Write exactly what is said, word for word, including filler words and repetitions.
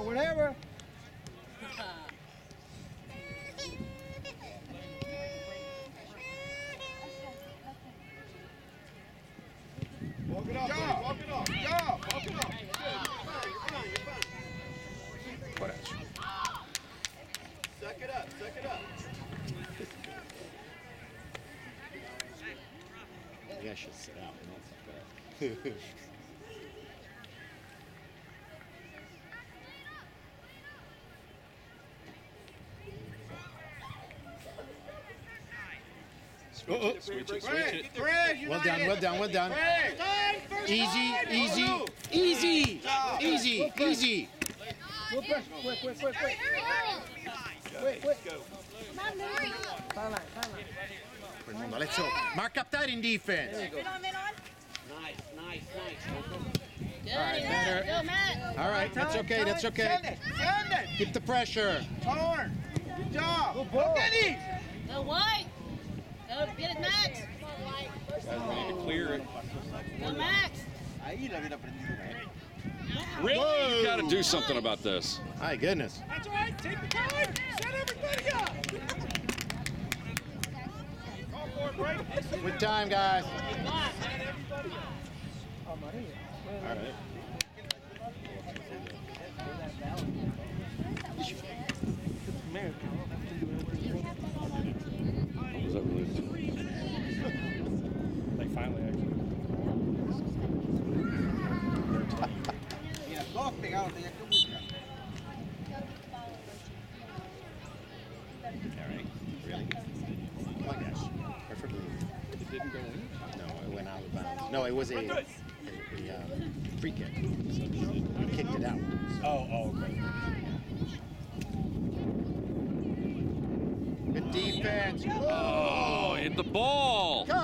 whatever. Walk it off, Job. Walk it off. Job. Walk it off. You're fine. You're fine. You're fine. What else? Suck it up. Suck it up. Maybe I should sit out. That's better. Switch it, switch it, switch it. Fred, Well done, well done, well done. Fred. Easy, easy, easy, easy, easy. Quick, quick, quick, quick, quick. Quick, quick. Go. Sideline, sideline. Fernando, let's go. Mark up that in defense. Mid on, mid on. Nice, nice, nice. Good, All right, better. Go, Matt. All right, that's okay, that's Send okay. it. Send it. Keep the pressure. Torn. Good job. Good ball. Look at these. Go, White. Go, get it, Max. Guys, we need to clear it. Go, Max. Ahí lo hubiera prendido. Really? Whoa. You got to do something about this. My goodness. That's all right. Take the time. Set everybody up. Call for a break. Good time, guys. Oh, Maria. All right. Was that really? They finally actually. Mira, dos pegados tenía que buscar. All right. Really? Oh my gosh. Perfectly. It didn't go in. No, it went out of bounds. No, it was a, a, a um, free kick. So he kicked it out. Oh, oh, okay. Good defense. Oh, hit the ball. Come